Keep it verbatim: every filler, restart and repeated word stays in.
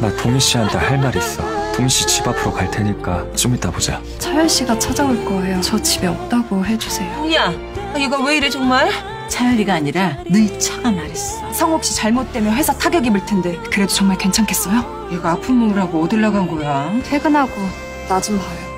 나 동희 씨한테 할 말 있어. 동희 씨 집 앞으로 갈 테니까 좀 이따 보자. 차열 씨가 찾아올 거예요. 저 집에 없다고 해주세요. 동희야, 얘가 왜 이래 정말? 차열이가 아니라 너희 차가 말했어. 성옥 씨 잘못되면 회사 타격 입을 텐데 그래도 정말 괜찮겠어요? 얘가 아픈 몸을 하고 어딜 나간 거야? 퇴근하고 나 좀 봐요.